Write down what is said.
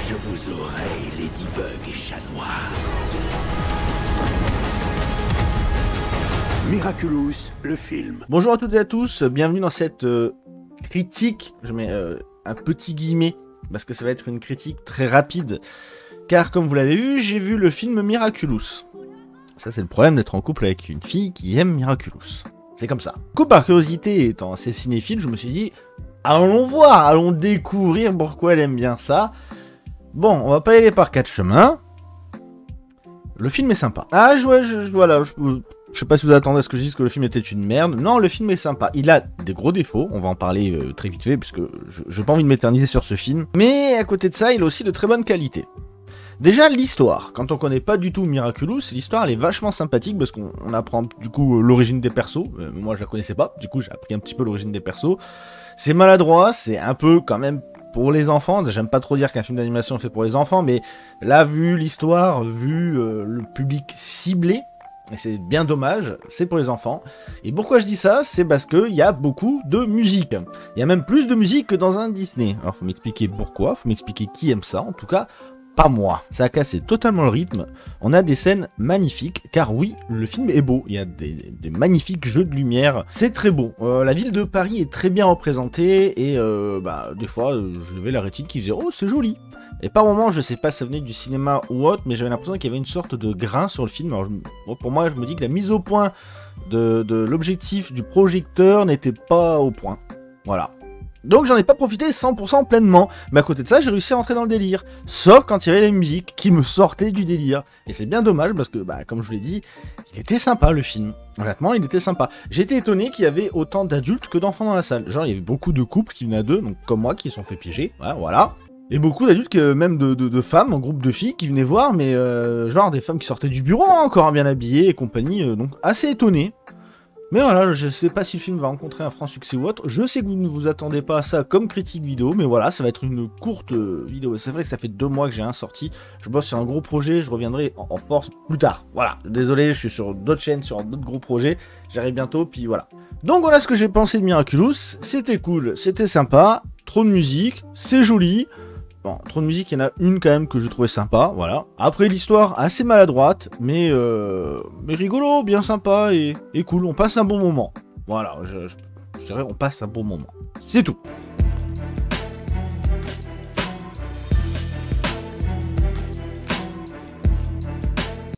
Je vous aurai, Ladybug et Chat Noir. Miraculous, le film. Bonjour à toutes et à tous, bienvenue dans cette critique, je mets un petit guillemet, parce que ça va être une critique très rapide, car comme vous l'avez vu, j'ai vu le film Miraculous. Ça c'est le problème d'être en couple avec une fille qui aime Miraculous. C'est comme ça. Du coup, par curiosité, étant assez cinéphile, je me suis dit, allons voir, allons découvrir pourquoi elle aime bien ça. Bon, on va pas y aller par quatre chemins. Le film est sympa. Ah, voilà, je sais pas si vous attendez à ce que je dise que le film était une merde. Non, le film est sympa. Il a des gros défauts, on va en parler très vite fait, puisque je n'ai pas envie de m'éterniser sur ce film. Mais à côté de ça, il a aussi de très bonne qualité. Déjà, l'histoire. Quand on connaît pas du tout Miraculous, l'histoire elle est vachement sympathique, parce qu'on apprend du coup l'origine des persos. Moi, je la connaissais pas, du coup j'ai appris un petit peu l'origine des persos. C'est maladroit, c'est un peu quand même pour les enfants. J'aime pas trop dire qu'un film d'animation est fait pour les enfants, mais là, vu l'histoire, vu le public ciblé, et c'est bien dommage, c'est pour les enfants. Et pourquoi je dis ça? C'est parce qu'il y a beaucoup de musique. Il y a même plus de musique que dans un Disney. Alors faut m'expliquer pourquoi, faut m'expliquer qui aime ça, en tout cas pas moi. Ça a cassé totalement le rythme. On a des scènes magnifiques, car oui, le film est beau. Il y a des magnifiques jeux de lumière. C'est très beau. La ville de Paris est très bien représentée, et des fois, je vais la rétine qui disait « Oh, c'est joli !» Et par moments, je sais pas si ça venait du cinéma ou autre, mais j'avais l'impression qu'il y avait une sorte de grain sur le film. Alors, pour moi, je me dis que la mise au point de l'objectif du projecteur n'était pas au point. Voilà. Donc j'en ai pas profité 100% pleinement, mais à côté de ça, j'ai réussi à entrer dans le délire. Sauf quand il y avait la musique qui me sortait du délire. Et c'est bien dommage parce que, comme je vous l'ai dit, il était sympa le film. Honnêtement, il était sympa. J'étais étonné qu'il y avait autant d'adultes que d'enfants dans la salle. Genre, il y avait beaucoup de couples qui venaient à deux, donc comme moi, qui se sont fait piéger. Voilà. Et beaucoup d'adultes, même de femmes, en groupe de filles, qui venaient voir, mais genre des femmes qui sortaient du bureau, hein, encore bien habillées et compagnie. Donc assez étonné. Mais voilà, je sais pas si le film va rencontrer un franc succès ou autre. Je sais que vous ne vous attendez pas à ça comme critique vidéo, mais voilà, ça va être une courte vidéo. C'est vrai que ça fait 2 mois que j'ai un sorti. Je bosse sur un gros projet, je reviendrai en force plus tard. Voilà, désolé, je suis sur d'autres chaînes, sur d'autres gros projets. J'arrive bientôt, puis voilà. Donc voilà ce que j'ai pensé de Miraculous. C'était cool, c'était sympa. Trop de musique, c'est joli. Bon, trop de musique, il y en a une quand même que je trouvais sympa, voilà. Après, l'histoire assez maladroite, mais rigolo, bien sympa et cool. On passe un bon moment. Voilà, je dirais on passe un bon moment. C'est tout.